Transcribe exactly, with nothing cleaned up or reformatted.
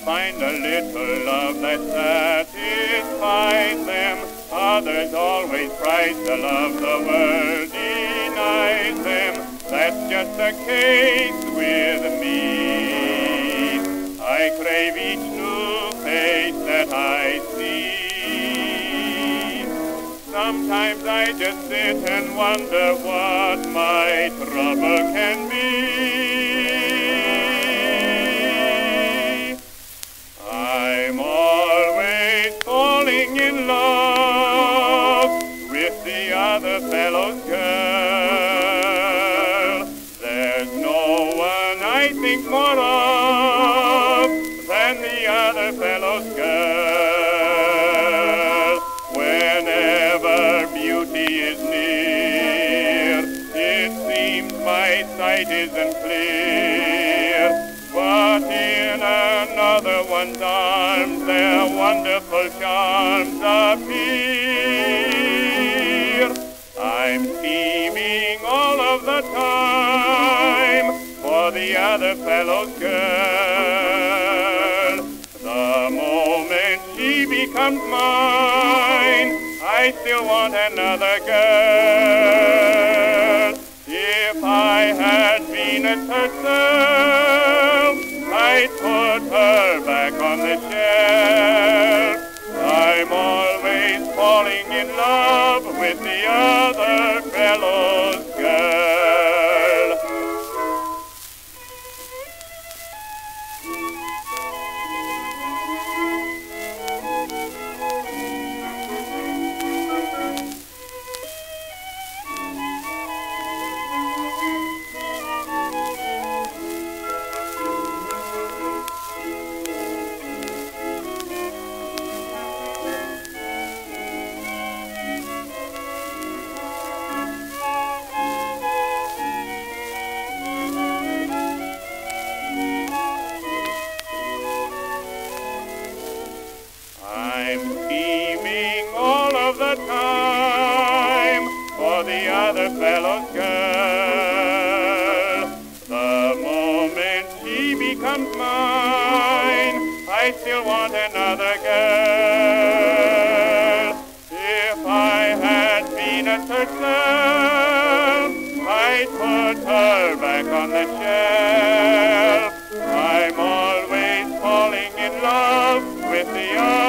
find a little love that satisfies them. Others always prize the love the world denies them. That's just the case with me. I crave each new face that I see. Sometimes I just sit and wonder what my trouble can be. I'm always falling in love with the other fellow's girl. There's no one I think more of than the other fellow's girl. Whenever beauty is near, it seems my sight isn't clear. But in another one's arms, their wonderful charms appear. I'm scheming all of the time for the other fellow's girl. The moment she becomes mine, I still want another girl. If I had Venus herself, I'd put her back on the shelf. I'm always falling in love with the other fellow's girl. I'm scheming all of the time for the other fellow's girl. The moment she becomes mine, I still want another girl. If I had Venus herself, I'd put her back on the shelf. I'm always falling in love with the other